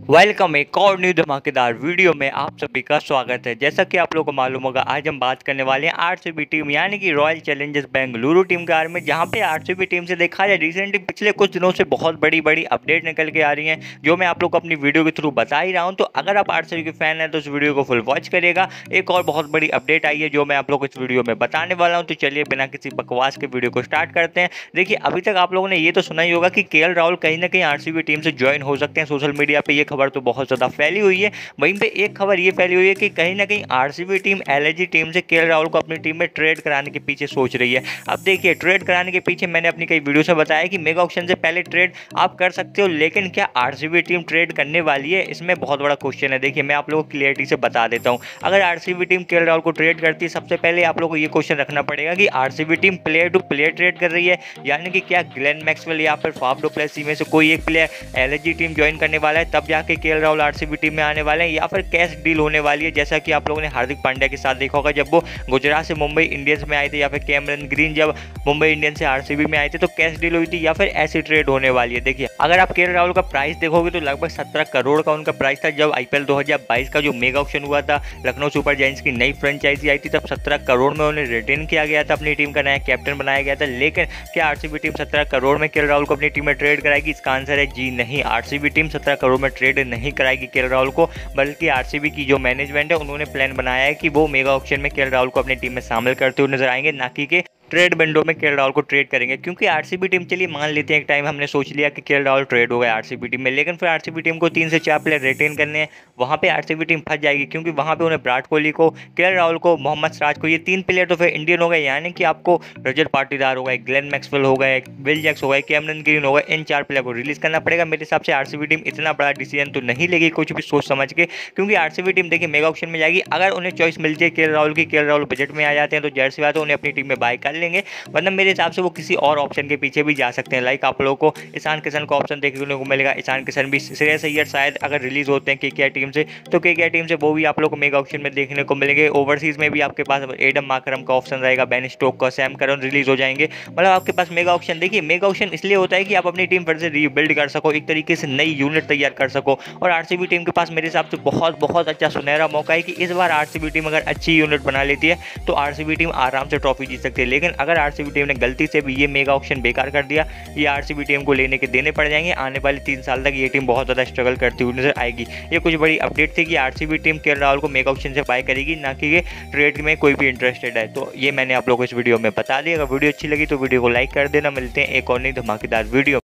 Welcome एक और new धमाकेदार वीडियो में आप सभी का स्वागत है। जैसा कि आप लोगों को मालूम होगा, आज हम बात करने वाले हैं आरसीबी टीम यानी कि रॉयल चैलेंजर्स बेंगलुरु टीम के बारे में, जहां पे आरसीबी टीम से देखा जाए रिसेंटली पिछले कुछ दिनों से बहुत बड़ी अपडेट निकल के आ रही हैं, जो मैं आप लोग को अपनी वीडियो के थ्रू बता ही रहा हूं। तो अगर आप आरसीबी के फैन हैं तो इस वीडियो को फुल वॉच करिएगा। एक और बहुत बड़ी अपडेट आई है जो मैं आप लोग को इस वीडियो में बताने वाला हूँ। तो चलिए बिना किसी बकवास के वीडियो को स्टार्ट करते हैं। देखिए, अभी तक आप लोगों ने ये तो सुना ही होगा कि केएल राहुल कहीं ना कहीं आरसीबी टीम से ज्वाइन हो सकते हैं। सोशल मीडिया पे ये खबर तो बहुत ज़्यादा फैली हुई है। वहीं पे एक खबर ये फैली हुई है कि कहीं ना कहीं आरसीबी टीम एलएजी टीम से केएल राहुल को अपनी टीम में ट्रेड कराने के पीछे सोच रही है। अब देखिए, ट्रेड कराने के पीछे मैंने अपनी कई वीडियो से बताया कि मेगा ऑक्शन से पहले ट्रेड आप कर सकते हो, लेकिन क्या आरसीबी टीम ट्रेड करने वाली है, इसमें बहुत बड़ा क्वेश्चन है। देखिए, मैं आप लोगों को क्लियरिटी से बता देता हूँ। अगर आरसीबी टीम केएल राहुल को ट्रेड करती है, सबसे पहले आप लोगों को ये क्वेश्चन रखना पड़ेगा कि RCB team player to player trade कर रही है, यानी कि क्या ग्लेन मैक्सवेल या फिर फाफ डु प्लेसी में से कोई एक प्लेयर एलएजी टीम ज्वाइन करने वाला है, तब जाके केएल राहुल आरसीबी टीम में आने वाले हैं, या फिर कैश डील होने वाली है, जैसा कि आप लोगों ने हार्दिक पांड्या के साथ देखा होगा जब वो गुजरात से मुंबई इंडियंस में आए थे, या फिर कैमरन ग्रीन जब मुंबई इंडियंस से आरसीबी में आए थे, तो कैश डील हुई थी, या फिर ऐसी ट्रेड होने वाली है। देखिए, अगर आप केएल राहुल का प्राइस देखोगे तो लगभग 17 करोड़ का उनका प्राइस था। जब आईपीएल 2022 का जो मेगा ऑक्शन हुआ था, लखनऊ सुपर जायंट्स की नई फ्रेंचाइजी आई थी, तब 17 करोड़ में उन्हें रिटेन किया गया था, अपनी टीम का नया कैप्टन बनाया गया था। लेकिन क्या आरसीबी टीम 17 करोड़ में केएल राहुल को अपनी टीम में ट्रेड कराएगी? इसका आंसर है जी नहीं। आरसीबी टीम 17 करोड़ में ट्रेड नहीं कराएगी केएल राहुल को, बल्कि आरसीबी की जो मैनेजमेंट है उन्होंने प्लान बनाया है कि वो मेगा ऑक्शन में केएल राहुल को अपनी टीम में शामिल करते हुए नजर आएंगे, ना कि ट्रेड विंडो में केएल राहुल को ट्रेड करेंगे। क्योंकि आरसीबी टीम, चलिए मान लेते हैं एक टाइम हमने सोच लिया कि केएल राहुल ट्रेड हो गया आरसीबी टीम में, लेकिन फिर आरसीबी टीम को 3 से 4 प्लेयर रिटेन करने हैं। वहाँ पे आरसीबी टीम फंस जाएगी, क्योंकि वहाँ पे उन्हें विराट कोहली को, केएल राहुल को, मोहम्मद सिराज को, ये 3 प्लेयर तो फिर इंडियन हो गए, यानी कि आपको रजत पाटीदार हो गए, ग्लेन मैक्सवेल हो गए, विल जैक्स हो गए, कैमरन ग्रीन हो गए, इन 4 प्लेयर को रिलीज करना पड़ेगा। मेरे हिसाब से आरसीबी टीम इतना बड़ा डिसीजन तो नहीं लेगी कुछ भी सोच समझ के, क्योंकि आरसीबी टीम देखिए मेगा ऑक्शन में जाएगी। अगर उन्हें चॉइस मिल जाए केएल राहुल की, केएल राहुल बजट में आ जाते हैं, तो जाहिर सी बात है उन्हें अपनी टीम में बाय कर लेंगे, वरना मेरे हिसाब से वो किसी और ऑप्शन के पीछे भी जा सकते हैं। लाइक आप लोगों को ईशान किशन का ऑप्शन देखने को मिलेगा। ईशान किशन भी, श्रेयस अय्यर शायद अगर रिलीज होते हैं केकेआर टीम से, तो केकेआर टीम से वो भी आप लोग को मेगा ऑक्शन में देखने को मिलेंगे। ओवरसीज में भी आपके पास एडम माकरम का ऑप्शन रहेगा, बेन स्टोक का, सैम करन रिलीज हो जाएंगे। मतलब आपके पास मेगा ऑक्शन, देखिए मेगा ऑक्शन इसलिए होता है कि आप अपनी टीम फिर से रीबिल्ड कर सको, एक तरीके से नई यूनिट तैयार कर सको। और आरसीबी टीम के पास मेरे हिसाब से बहुत अच्छा सुनहरा मौका है कि इस बार आरसीबी टीम अगर अच्छी यूनिट बना लेती है तो आरसीबी टीम आराम से ट्रॉफी जीत सकती है। लेकिन अगर आरसीबी टीम ने गलती से भी ये मेगा ऑक्शन बेकार कर दिया, ये आरसीबी टीम को लेने के देने पड़ जाएंगे। आने वाले 3 साल तक ये टीम बहुत ज़्यादा स्ट्रगल करती हुई नजर आएगी। ये कुछ बड़ी अपडेट थी कि आरसीबी टीम केएल राहुल को मेगा ऑक्शन से बाय करेगी, ना कि ये ट्रेड में कोई भी इंटरेस्टेड है। तो ये मैंने आप लोगों को इस वीडियो में बता दिया। अगर वीडियो अच्छी लगी तो वीडियो को लाइक कर देना। मिलते हैं एक और नई धमाकेदार वीडियो।